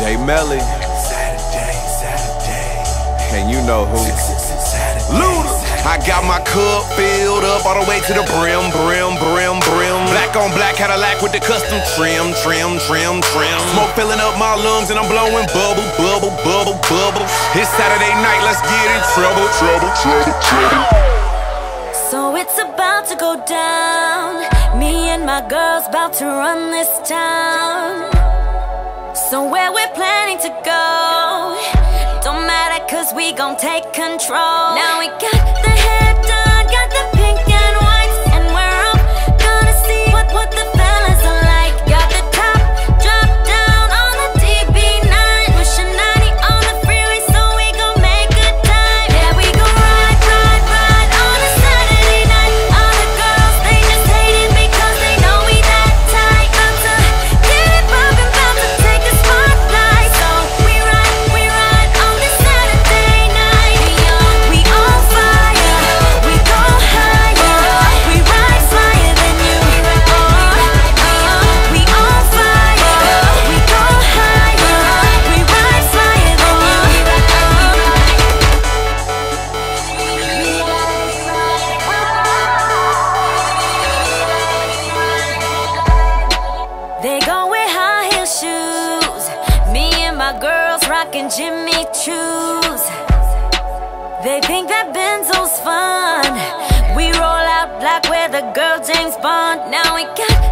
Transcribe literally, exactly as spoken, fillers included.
J Melly. Saturday, Saturday. And you know who. Luda. I got my cup filled up all the way to the brim, brim, brim, brim. Black on black Cadillac with the custom trim, trim, trim, trim. Smoke filling up my lungs and I'm blowing bubble, bubble, bubble, bubble. It's Saturday night, let's get in trouble, trouble, trouble, trouble. So it's about to go down. Me and my girls about to run this town. So where we're planning to go don't matter, cause we gon' take control. Now we got the hair done, got the pink and white, and we're up, gonna see what, what the fellas are like. Got the top drop down on the D B nine, pushing ninety on the freeway, so we gon' make good time. Yeah, we gon' ride, ride, ride on a Saturday night. All the girls, they just hate it because they know we that tight. About to get it poppin', about to take a spotlight. So we ride, we ride on this Saturday night. We on, we on fire, we go higher, we ride flyer than you. Oh, oh, we on fire, we go higher, we ride flyer than you. They go with high heel shoes, me and my girls rockin' Jimmy Choos. They think that Benzo's fun. We roll out black with the girl James Bond. Now we got